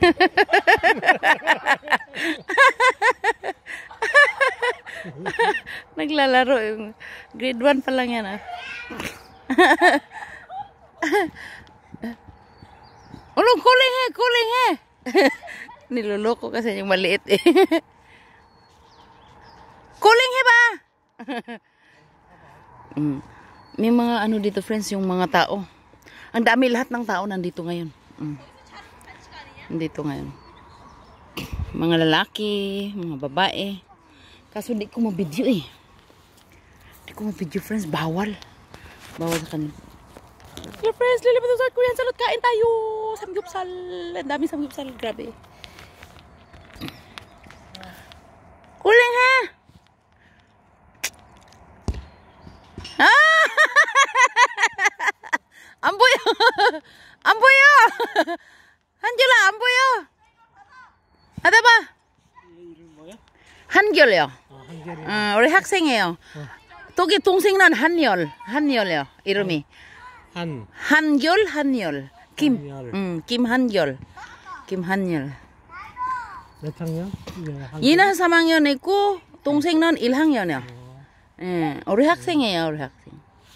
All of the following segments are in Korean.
Naglalaro yung grade 1 pa lang yan ah. Ulong kuling he. Niloloko kasi yung maliit eh. Kuling he ba? May mga ano dito friends, yung mga tao. Ang dami, lahat ng tao nandito ngayon. Nandito ngayon. Mga lalaki, mga babae. Kaso di ko mabidyo eh. Di ko mabidyo friends, bawal. Bawal sa kanila. Hello friends, lilipat sa Korean salad, kain tayo. Samgyupsal. Ang dami samgyupsal, grabe. Kuling ha. Ah! 안 보여. 안 보여. 한결아 안 보여. 하다 봐. 한결이요. 우리 학생이에요. 독일 동생은 한열이요. 이름이. 한결. 김한결. 몇 학년? 얘는 3학년 있고 동생은 1학년이요. 예, 우리 학생이에요, 우리 학생.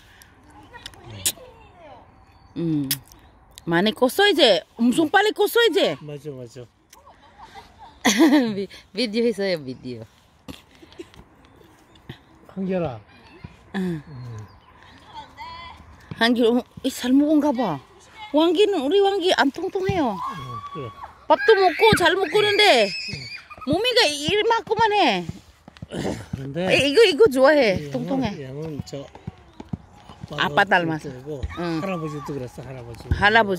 많이 컸어 이제. 엄청 빨리 컸어 이제. 맞아. 비디오 했어요, 비디오. 한결아. 한결, 잘 먹은가 봐. 우리 왕기 안 통통해요. 그래. 밥도 먹고 잘 먹고는데 몸이가 이만큼만 해. 근데 이거 좋아해. 통통해. 양은 저 아빠 닮았어. 할아버지도 그랬어, 할아버지.